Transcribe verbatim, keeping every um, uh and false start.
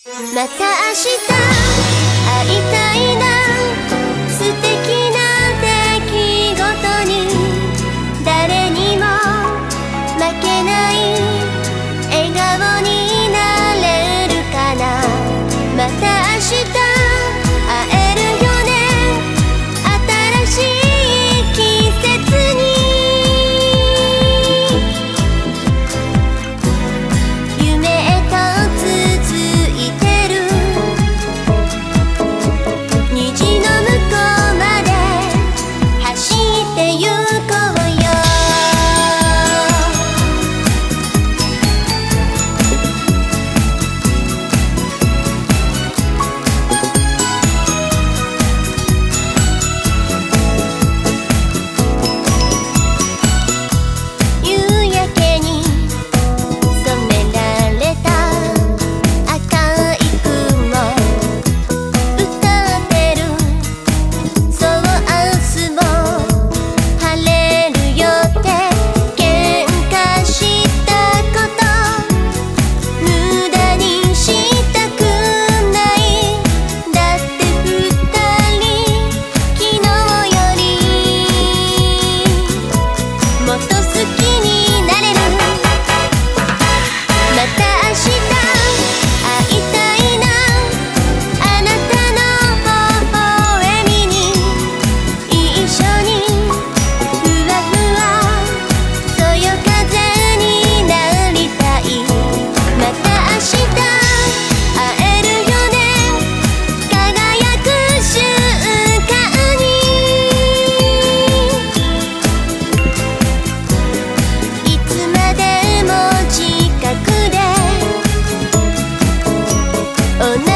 また明日会いたいな、素敵な出来事に誰にも負けない笑顔になれるかな。また明日会えるよね、新しい季節に夢へと続いてる虹の向こうまで走ってゆこうよ。夕焼けに染められた赤い雲、歌ってるそう明日も晴れるよって喧嘩したこと無駄にしたくない。だって二人昨日よりもっと好きになれる。また明日会いたいな、あなたの微笑みに一緒にふわふわそよ風になりたい。また明日会えるよね、輝く瞬間にいつまでも近くで同